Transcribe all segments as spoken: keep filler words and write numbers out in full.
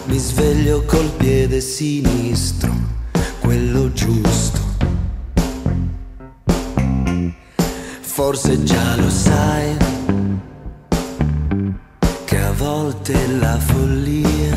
Mi sveglio col piede sinistro, quello giusto. Forse già lo sai che a volte la follia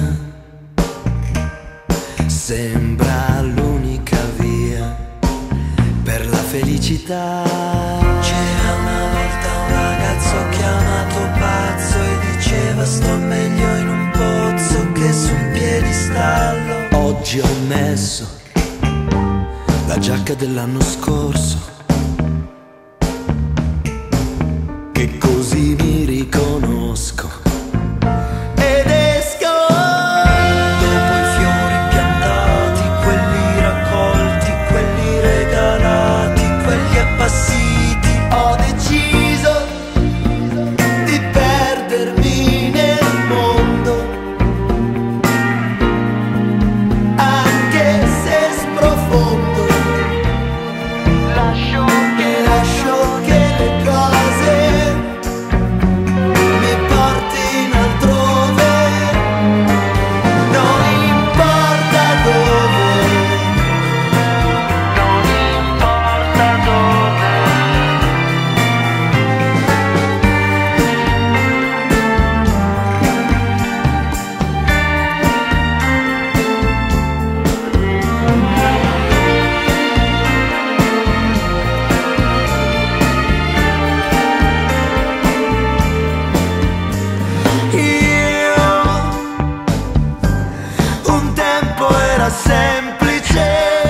sembra l'unica via per la felicità. C'era una volta un ragazzo chiamato pazzo e diceva sto meglio in un pozzo che su un piedistallo. Oggi ho messo la giacca dell'anno scorso, che così mi riconosco ed esco. Dopo i fiori piantati, quelli raccolti, quelli regalati, quelli appassiti, ho deciso di perdermi nel mondo, anche se sprofondo. Lascio che, lascio che le cose mi portino altrove, non importa dove, non importa dove. Semplice,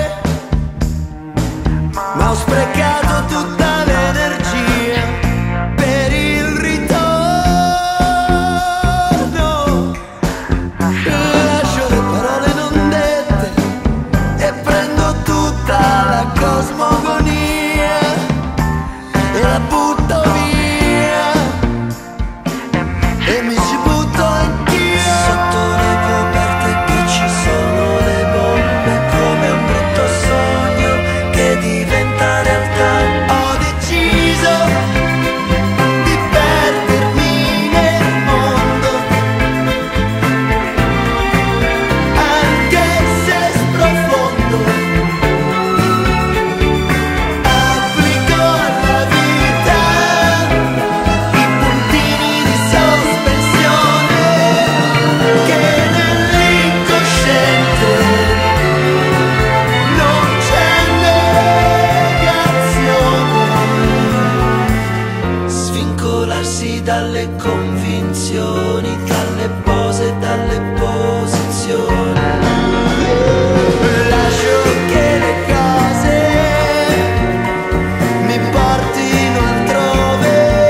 ma ho sprecato tutta l'energia per il ritorno. Lascio le parole non dette e prendo tutta la cosmogonia e la butto via e mi ci butto anch'io. Sotto le coperte che ci sono diventa realtà. Ho deciso di perdermi nel mondo, anche se sprofondo. Applico alla vita i puntini di sospensione che nell'incosciente non c'è. Svincolarsi dalle convinzioni, dalle pose, dalle posizioni. Lascio che le cose mi portino altrove.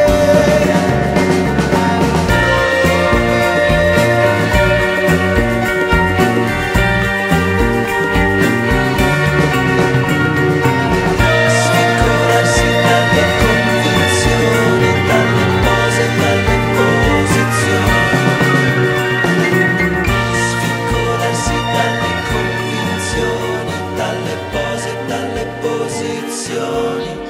Svincolarsi dalle convinzioni, dalle pose, dalle posizioni. Svincolarsi dalle convinzioni, dalle pose, dalle posizioni.